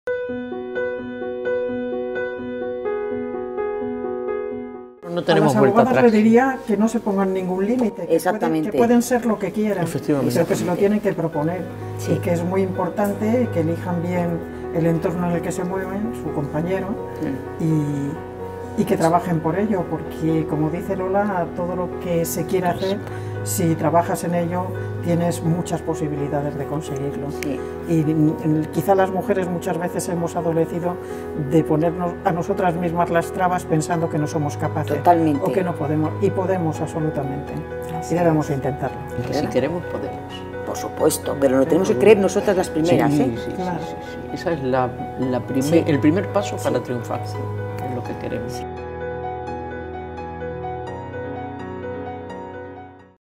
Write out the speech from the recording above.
No tenemos a las vuelta abogadas atrás. le diría que no se pongan ningún límite, Exactamente. Que pueden ser lo que quieran, Efectivamente. pero que se lo tienen que proponer, Sí. y que es muy importante que elijan bien el entorno en el que se mueven, su compañero, y que trabajen por ello, porque como dice Lola, todo lo que se quiere hacer, si trabajas en ello, tienes muchas posibilidades de conseguirlo. Sí. Y quizá las mujeres muchas veces hemos adolecido de ponernos a nosotras mismas las trabas pensando que no somos capaces. Totalmente. O que no podemos, y podemos absolutamente. Y debemos intentarlo. Y que si queremos, podemos. Por supueesto, pero lo tenemos que creer nosotras las primeras, Sí, ¿eh? sí, Claro. sí. Esa es el primer paso para triunfar, es lo que queremos.